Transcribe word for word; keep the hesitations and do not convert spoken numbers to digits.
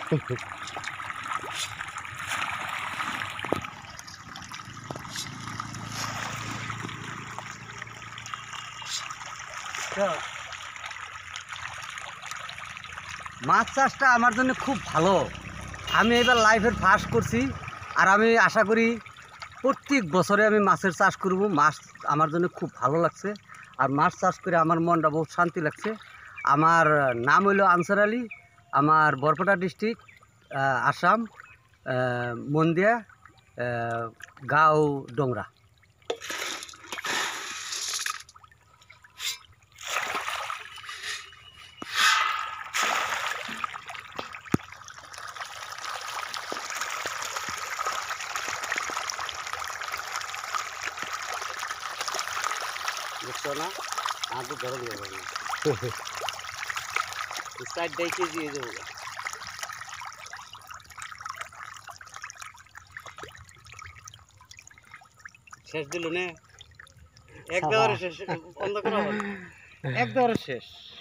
মাছ চাষটা আমার জন্য খুব ভালো। আমি এবার লাইফের ফার্স্ট করছি, আর আমি আশা করি প্রত্যেক বছরে আমি মাছের চাষ করব। মাছ আমার জন্য খুব ভালো লাগছে, আর মাছ চাষ করে আমার মনটা বহুত শান্তি লাগছে। আমার নাম হইল আনসার আলী, আমার বরপেটা ডিস্ট্রিক্ট, আসাম, মন্দিয়া, গাঁও ডোংরা। বুঝছো না, আমাকে ধরে যাবো সাইড ডাই কেজি হয়ে যাবো। শেষ দিল নে, এক দেওয়ারে শেষ, বন্ধ করা এক দেওয়ারে শেষ।